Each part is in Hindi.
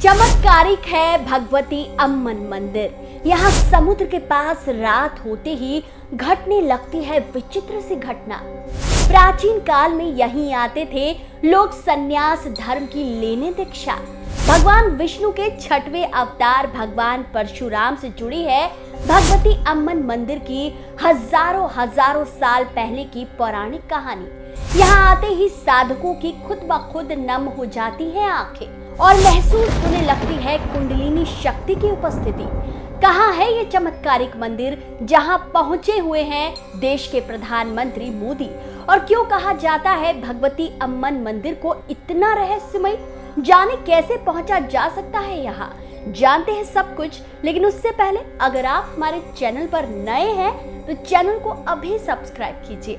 चमत्कारिक है भगवती अम्मन मंदिर। यहाँ समुद्र के पास रात होते ही घटने लगती है विचित्र सी घटना। प्राचीन काल में यहीं आते थे लोग संन्यास धर्म की लेने दीक्षा। भगवान विष्णु के 6वें अवतार भगवान परशुराम से जुड़ी है भगवती अम्मन मंदिर की हजारों साल पहले की पौराणिक कहानी। यहाँ आते ही साधकों की खुद ब खुद नम हो जाती है आंखें और महसूस होने लगती है कुंडलिनी शक्ति की उपस्थिति। कहाँ है ये चमत्कारिक मंदिर जहाँ पहुंचे हुए हैं देश के प्रधानमंत्री मोदी, और क्यों कहा जाता है भगवती अम्मन मंदिर को इतना रहस्यमय? जाने कैसे पहुंचा जा सकता है यहाँ, जानते हैं सब कुछ। लेकिन उससे पहले अगर आप हमारे चैनल पर नए हैं तो चैनल को अभी सब्सक्राइब कीजिए।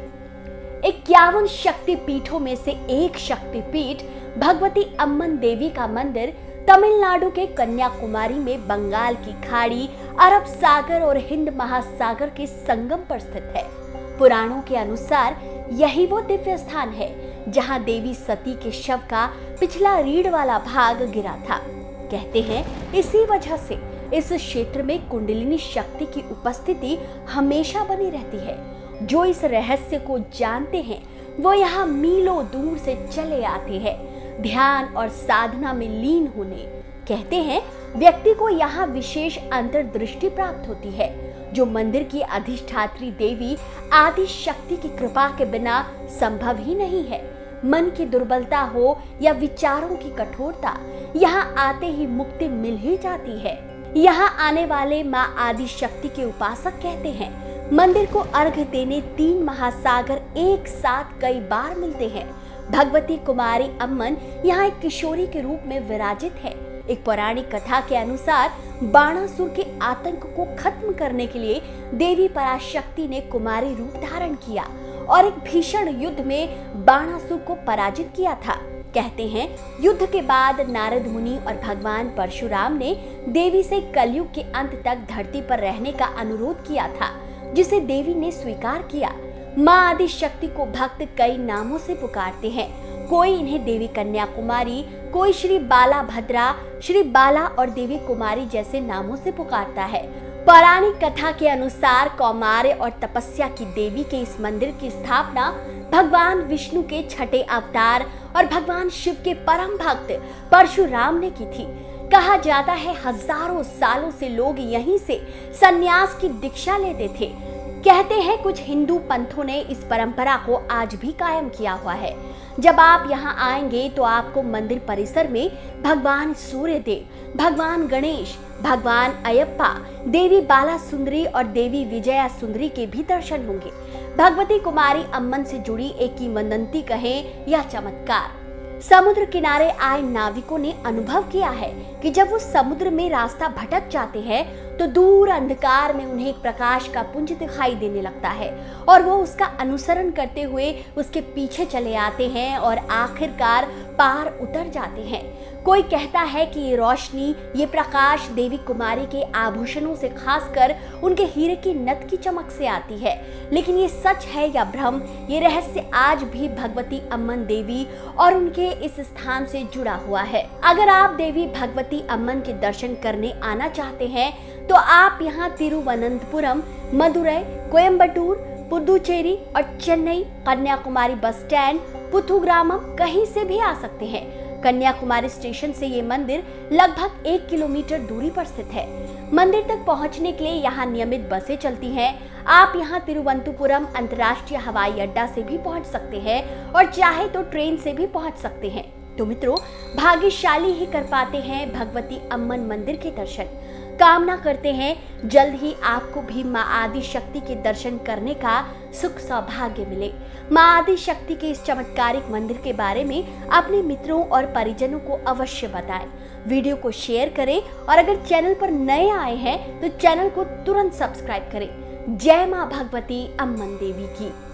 51 शक्ति पीठों में से एक शक्तिपीठ भगवती अम्मन देवी का मंदिर तमिलनाडु के कन्याकुमारी में बंगाल की खाड़ी, अरब सागर और हिंद महासागर के संगम पर स्थित है। पुराणों के अनुसार यही वो दिव्य स्थान है जहां देवी सती के शव का पिछला रीढ़ वाला भाग गिरा था। कहते हैं इसी वजह से इस क्षेत्र में कुंडलिनी शक्ति की उपस्थिति हमेशा बनी रहती है। जो इस रहस्य को जानते हैं वो यहाँ मीलों दूर से चले आते हैं ध्यान और साधना में लीन होने। कहते हैं व्यक्ति को यहाँ विशेष अंतर्दृष्टि प्राप्त होती है जो मंदिर की अधिष्ठात्री देवी आदि शक्ति की कृपा के बिना संभव ही नहीं है। मन की दुर्बलता हो या विचारों की कठोरता, यहाँ आते ही मुक्ति मिल ही जाती है। यहाँ आने वाले माँ आदि शक्ति के उपासक कहते हैं मंदिर को अर्घ्य देने 3 महासागर एक साथ कई बार मिलते हैं। भगवती कुमारी अम्मन यहाँ एक किशोरी के रूप में विराजित है। एक पौराणिक कथा के अनुसार बाणासुर के आतंक को खत्म करने के लिए देवी पराशक्ति ने कुमारी रूप धारण किया और एक भीषण युद्ध में बाणासुर को पराजित किया था। कहते हैं युद्ध के बाद नारद मुनि और भगवान परशुराम ने देवी से कलयुग के अंत तक धरती पर रहने का अनुरोध किया था, जिसे देवी ने स्वीकार किया। माँ आदि शक्ति को भक्त कई नामों से पुकारते हैं। कोई इन्हें देवी कन्याकुमारी, कोई श्री बाला भद्रा, श्री बाला और देवी कुमारी जैसे नामों से पुकारता है। पौराणिक कथा के अनुसार कौमार्य और तपस्या की देवी के इस मंदिर की स्थापना भगवान विष्णु के 6ठे अवतार और भगवान शिव के परम भक्त परशुराम ने की थी। कहा जाता है हजारों सालों से लोग यहीं से संन्यास की दीक्षा लेते थे। कहते हैं कुछ हिंदू पंथों ने इस परंपरा को आज भी कायम किया हुआ है। जब आप यहाँ आएंगे तो आपको मंदिर परिसर में भगवान सूर्यदेव, भगवान गणेश, भगवान अयप्पा, देवी बाला सुंदरी और देवी विजया सुंदरी के भी दर्शन होंगे। भगवती कुमारी अम्मन से जुड़ी एक किंवदंती कहें या चमत्कार। समुद्र किनारे आए नाविकों ने अनुभव किया है कि जब वो समुद्र में रास्ता भटक जाते हैं तो दूर अंधकार में उन्हें एक प्रकाश का पुंज दिखाई देने लगता है और वो उसका अनुसरण करते हुए उसके पीछे चले आते हैं और आखिरकार पार उतर जाते हैं। कोई कहता है कि ये रोशनी, ये प्रकाश देवी कुमारी के आभूषणों से, खासकर उनके हीरे की नथ की चमक से आती है। लेकिन ये सच है या भ्रम, ये रहस्य आज भी भगवती अम्मन देवी और उनके इस स्थान से जुड़ा हुआ है। अगर आप देवी भगवती अम्मन के दर्शन करने आना चाहते हैं तो आप यहाँ तिरुवनंतपुरम, मदुरई, कोयम्बटूर, पुदुचेरी और चेन्नई, कन्याकुमारी बस स्टैंड, पुथुग्रामम कहीं से भी आ सकते हैं। कन्याकुमारी स्टेशन से ये मंदिर लगभग 1 किलोमीटर दूरी पर स्थित है। मंदिर तक पहुंचने के लिए यहाँ नियमित बसें चलती हैं। आप यहाँ तिरुवनंतपुरम अंतर्राष्ट्रीय हवाई अड्डा से भी पहुंच सकते हैं और चाहे तो ट्रेन से भी पहुंच सकते हैं। तो मित्रों, भाग्यशाली ही कर पाते हैं भगवती अम्मन मंदिर के दर्शन। कामना करते हैं जल्द ही आपको भी माँ आदि शक्ति के दर्शन करने का सुख सौभाग्य मिले। माँ आदि शक्ति के इस चमत्कारिक मंदिर के बारे में अपने मित्रों और परिजनों को अवश्य बताएं। वीडियो को शेयर करें और अगर चैनल पर नए आए हैं तो चैनल को तुरंत सब्सक्राइब करें। जय माँ भगवती अम्मन देवी की।